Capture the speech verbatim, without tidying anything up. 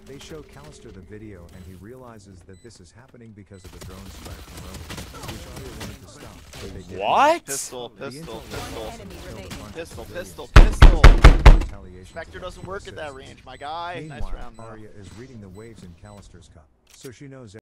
They show Callister the video and he realizes that this is happening because of the drone strike from Roman, which Arya wanted to stop. But they didn't. What? Pistol, pistol, pistol. Pistol, pistol, pistol. pistol. Vector doesn't work at that range, my guy. Nice Meanwhile, round though. Arya is reading the waves in Callister's cup, so she knows